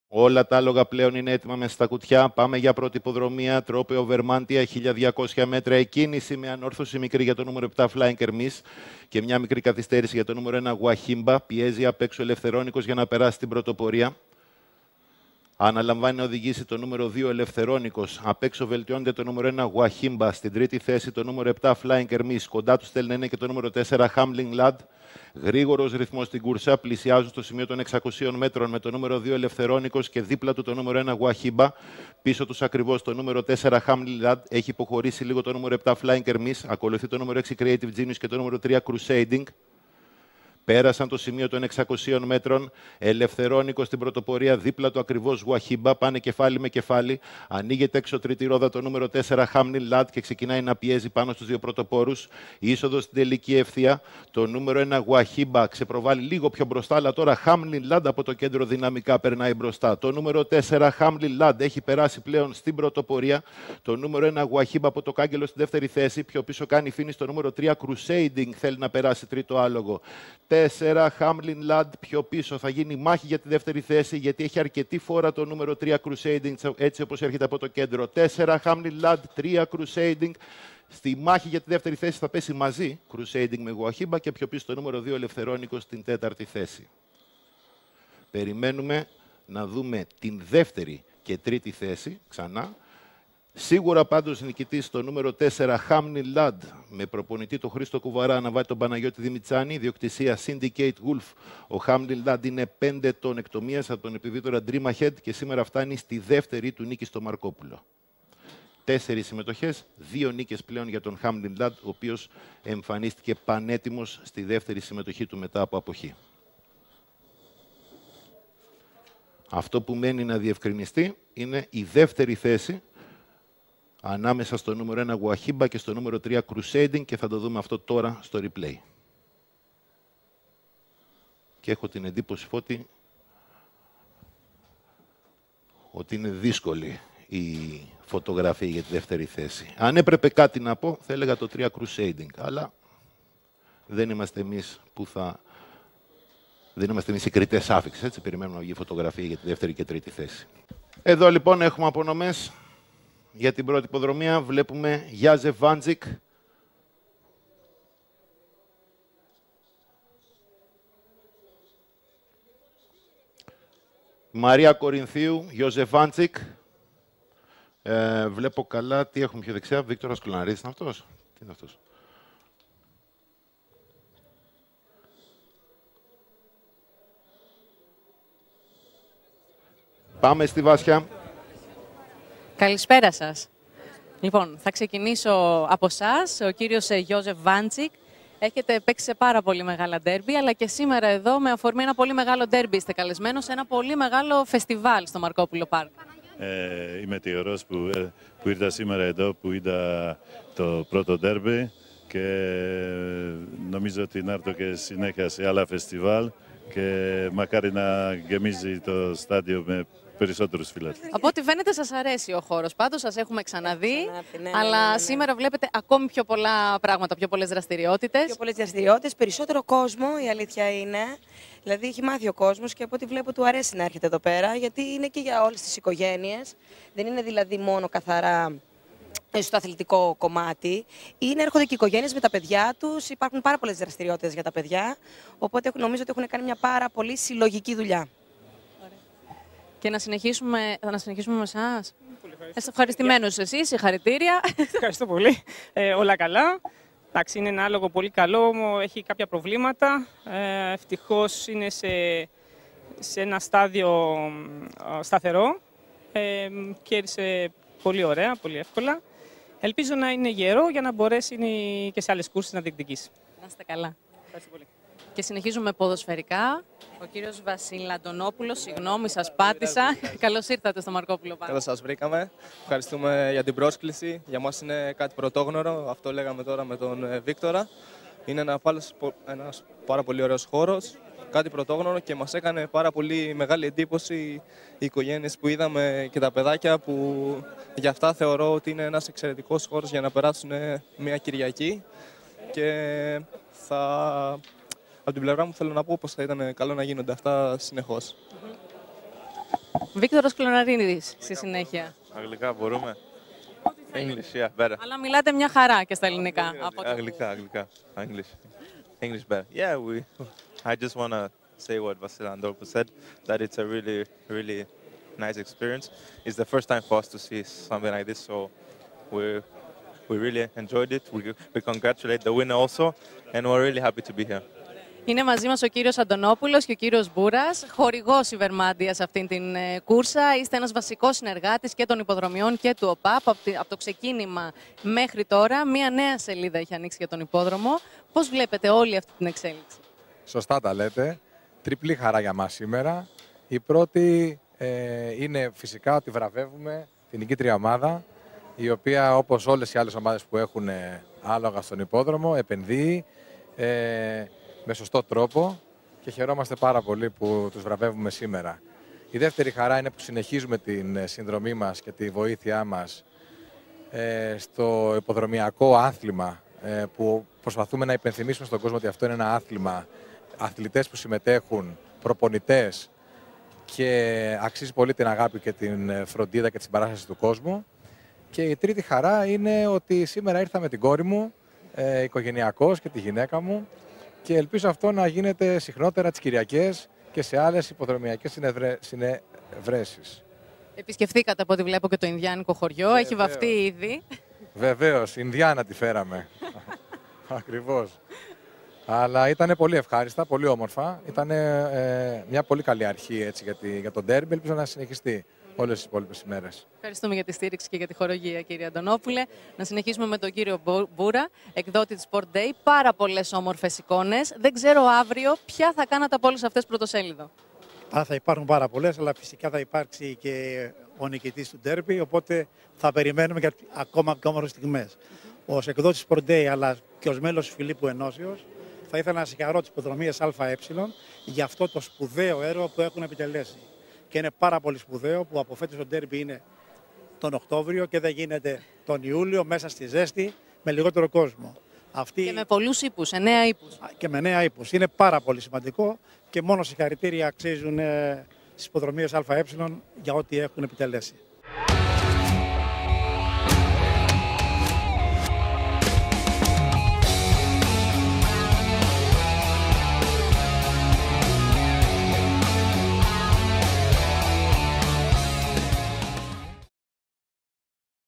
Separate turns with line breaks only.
Όλα τα άλογα πλέον είναι έτοιμα μέσα στα κουτιά. Πάμε για πρώτη υποδρομία. Τρόπαιο Βερμάντια, 1200 μέτρα. Εκκίνηση με ανόρθωση μικρή για το νούμερο 7 Flying Hermes και μια μικρή καθυστέρηση για το νούμερο 1 Wahimba. Πιέζει απ' έξω Ελευθερώνικος για να περάσει την πρωτοπορία. Αναλαμβάνει να οδηγήσει το νούμερο 2 Ελευθερώνικος. Απ' έξω βελτιώνεται το νούμερο 1 Wahimba. Στην τρίτη θέση το νούμερο 7 Flying Hermes. Κοντά του θέλει να είναι και το νούμερο 4 Hamling Lad. Γρήγορος ρυθμός στην κούρσα. Πλησιάζουν στο σημείο των 600 μέτρων με το νούμερο 2 Ελευθερώνικος και δίπλα του το νούμερο 1 Wahimba. Πίσω τους ακριβώς το νούμερο 4 Hamling Lad. Έχει υποχωρήσει λίγο το νούμερο 7 Flying Hermes. Ακολουθεί το νούμερο 6 Creative Genius και το νούμερο 3 Crusading. Πέρασαν το σημείο των 600 μέτρων. Ελευθερώνικος στην πρωτοπορία, δίπλα του ακριβώς Wahimba. Πάνε κεφάλι με κεφάλι. Ανοίγεται έξω τρίτη ρόδα το νούμερο 4 Hamlin Lad και ξεκινάει να πιέζει πάνω στους δύο πρωτοπόρους. Είσοδο στην τελική ευθεία. Το νούμερο 1 Wahimba ξεπροβάλλει λίγο πιο μπροστά, αλλά τώρα Hamlin Lad από το κέντρο δυναμικά περνάει μπροστά. Το νούμερο 4 Hamlin Lad έχει περάσει πλέον στην πρωτοπορία. Το νούμερο 1 Wahimba από το κάγκελο στη δεύτερη θέση. Πιο πίσω κάνει φίνις το νούμερο 3 Crusading. Θέλει να περάσει τρίτο άλογο. 4 Hamlin Lad πιο πίσω. Θα γίνει μάχη για τη δεύτερη θέση, γιατί έχει αρκετή φόρα το νούμερο 3 Crusading, έτσι όπως έρχεται από το κέντρο. 4 Hamlin Lad, 3 Crusading. Στη μάχη για τη δεύτερη θέση θα πέσει μαζί Crusading με Wahimba και πιο πίσω το νούμερο 2 Ελευθερώνικος στην τέταρτη θέση. Περιμένουμε να δούμε την δεύτερη και τρίτη θέση ξανά. Σίγουρα πάντως νικητής το νούμερο 4 Hamlin Lad με προπονητή τον Χρήστο Κουβαρά να βάλει τον Παναγιώτη Δημητσάνη. Διοκτησία Syndicate Wolf. Ο Hamlin Lad είναι 5 ετών εκτομίας από τον επιβίτορα Dream Ahead και σήμερα φτάνει στη δεύτερη του νίκη στο Μαρκόπουλο. 4 συμμετοχές, 2 νίκες πλέον για τον Hamlin Lad, ο οποίος εμφανίστηκε πανέτοιμος στη δεύτερη συμμετοχή του μετά από αποχή. Αυτό που μένει να διευκρινιστεί είναι η δεύτερη θέση ανάμεσα στο νούμερο 1 Wahimba και στο νούμερο 3 Crusading και θα το δούμε αυτό τώρα στο replay. Και έχω την εντύπωση, Φώτη, ότι είναι δύσκολη η φωτογραφία για τη δεύτερη θέση. Αν έπρεπε κάτι να πω, θα έλεγα το 3 Crusading, αλλά δεν είμαστε εμείς που θα... Δεν είμαστε εμείς οι κριτές άφηξης, έτσι, περιμένουμε να βγει φωτογραφία για τη δεύτερη και τρίτη θέση. Εδώ λοιπόν έχουμε απονομές. Για την πρώτη υποδρομία βλέπουμε Γιάζεφ Βάντζικ. Μαρία Κορινθίου, Γιώζεφ Βάντζικ. Βλέπω καλά, τι έχουμε πιο δεξιά, Βίκτορας Κουλαναρίδης είναι αυτός. Τι είναι αυτός. Πάμε στη Βάσια.
Καλησπέρα σας. Λοιπόν, θα ξεκινήσω από εσάς, ο κύριος Γιώζεφ Βάντζικ. Έχετε παίξει σε πάρα πολύ μεγάλα ντέρμπι, αλλά και σήμερα εδώ με αφορμή ένα πολύ μεγάλο ντέρμπι είστε καλεσμένος σε ένα πολύ μεγάλο φεστιβάλ στο Μαρκόπουλο Πάρκ.
Είμαι τυχερός που ήρθα σήμερα εδώ, που είδα το πρώτο ντέρμπι και νομίζω ότι να έρθω και συνέχεια σε άλλα φεστιβάλ και μακάρι να γεμίζει το στάδιο με περισσότερους φιλάθλους.
Από ό,τι φαίνεται σας αρέσει ο χώρος, πάντως σας έχουμε ξαναδεί, αλλά σήμερα βλέπετε ακόμη πιο πολλά πράγματα, πιο πολλές δραστηριότητες.
Πιο πολλές δραστηριότητες, περισσότερο κόσμο, η αλήθεια είναι. Δηλαδή έχει μάθει ο κόσμος και από ό,τι βλέπω του αρέσει να έρχεται εδώ πέρα, γιατί είναι και για όλες τις οικογένειες. Δεν είναι δηλαδή μόνο καθαρά στο αθλητικό κομμάτι. Είναι, έρχονται και οι οικογένειες με τα παιδιά τους, υπάρχουν πάρα πολλές δραστηριότητες για τα παιδιά, οπότε νομίζω ότι έχουν κάνει μια πάρα πολύ συλλογική δουλειά.
Και να συνεχίσουμε με εσάς. Ευχαριστημένος εσείς, συγχαρητήρια.
Ευχαριστώ πολύ. Όλα καλά. Εντάξει, είναι ένα άλογο πολύ καλό, έχει κάποια προβλήματα. Ευτυχώς είναι σε ένα στάδιο σταθερό. Κέρδισε πολύ ωραία, πολύ εύκολα. Ελπίζω να είναι γερό για να μπορέσει και σε άλλες κούρσεις να διεκδικήσει.
Να είστε καλά.
Ευχαριστώ πολύ.
Και συνεχίζουμε ποδοσφαιρικά. Ο κύριος Βασίλη Αντωνόπουλος, συγγνώμη, σας πάτησα. Καλώς ήρθατε στο Μαρκόπουλο Πάρκ.
Καλώς σας βρήκαμε. Ευχαριστούμε για την πρόσκληση. Για μας είναι κάτι πρωτόγνωρο. Αυτό λέγαμε τώρα με τον Βίκτορα. Είναι ένας πάρα πολύ ωραίος χώρος. Κάτι πρωτόγνωρο και μας έκανε πάρα πολύ μεγάλη εντύπωση οι οικογένειες που είδαμε και τα παιδάκια, που γι' αυτά θεωρώ ότι είναι ένας εξαιρετικός χώρος για να περάσουν μια Κυριακή. Και από την πλευρά μου θέλω να πω πως θα ήταν καλό να γίνονται αυτά συνεχώς.
Βίκτορος Κλωναρίνιδης στη συνέχεια.
Αγγλικά μπορούμε. English, yeah, better.
Αλλά μιλάτε μια χαρά και στα ελληνικά.
Αγγλικά. English better. Yeah, I just want to say what Vasil Andropoulos said, that it's a really, really nice experience. It's the first time for us to see something like this, so we really enjoyed it. We congratulate the winner also, and we're really happy to be here.
Είναι μαζί μας ο κύριος Αντωνόπουλος και ο κύριος Μπούρας, χορηγός Ιβερμάντια σε αυτήν την κούρσα. Είστε ένας βασικός συνεργάτης και των υποδρομιών και του ΟΠΑΠ. Από το ξεκίνημα μέχρι τώρα, μία νέα σελίδα έχει ανοίξει για τον υπόδρομο. Πώς βλέπετε όλη αυτή την εξέλιξη?
Σωστά τα λέτε. Τριπλή χαρά για μας σήμερα. Η πρώτη είναι φυσικά ότι βραβεύουμε την νικήτρια ομάδα, η οποία, όπως όλες οι άλλες ομάδες που έχουν άλογα στον υπόδρομο, επενδύει με σωστό τρόπο και χαιρόμαστε πάρα πολύ που τους βραβεύουμε σήμερα. Η δεύτερη χαρά είναι που συνεχίζουμε την συνδρομή μας και τη βοήθειά μας στο υποδρομιακό άθλημα, που προσπαθούμε να υπενθυμίσουμε στον κόσμο ότι αυτό είναι ένα άθλημα, αθλητές που συμμετέχουν, προπονητές, και αξίζει πολύ την αγάπη και την φροντίδα και την συμπαράσταση του κόσμου. Και η τρίτη χαρά είναι ότι σήμερα ήρθα με την κόρη μου, οικογενειακός, και τη γυναίκα μου, και ελπίζω αυτό να γίνεται συχνότερα τις Κυριακές και σε άλλες υποδρομιακές συνευρέσεις.
Επισκεφθήκατε από ό,τι βλέπω και το Ινδιάνικο χωριό, έχει βαφτεί ήδη.
Βεβαίως, Ινδιάνα τη φέραμε. Ακριβώς. Αλλά ήταν πολύ ευχάριστα, πολύ όμορφα. Ήταν μια πολύ καλή αρχή έτσι, για τον ντέρμπι. Ελπίζω να συνεχιστεί όλες τις υπόλοιπες ημέρες.
Ευχαριστούμε για τη στήριξη και για τη χορηγία, κύριε Αντωνόπουλε. Να συνεχίσουμε με τον κύριο Μπούρα, εκδότη της Sport Day. Πάρα πολλές όμορφες εικόνες. Δεν ξέρω αύριο ποια θα κάνατε από όλες αυτές πρωτοσέλιδο.
Θα υπάρχουν πάρα πολλές, αλλά φυσικά θα υπάρξει και ο νικητής του ντέρμπι, οπότε θα περιμένουμε για ακόμα πιο όμορφες στιγμές. Ως εκδότης Sport Day, αλλά και ως μέλος της Φιλίππου Ενώσεως, θα ήθελα να συγχαρώ τις υποδρομίες ΑΕ για αυτό το σπουδαίο έργο που έχουν επιτελέσει. Και είναι πάρα πολύ σπουδαίο που από φέτος το ντέρμπι είναι τον Οκτώβριο και δεν γίνεται τον Ιούλιο μέσα στη ζέστη με λιγότερο κόσμο.
Και με πολλούς ύπους, 9 ύπους.
Και με 9 ύπους. Είναι πάρα πολύ σημαντικό και μόνο συγχαρητήρια αξίζουν στις υποδρομίες ΑΕ για ό,τι έχουν επιτελέσει.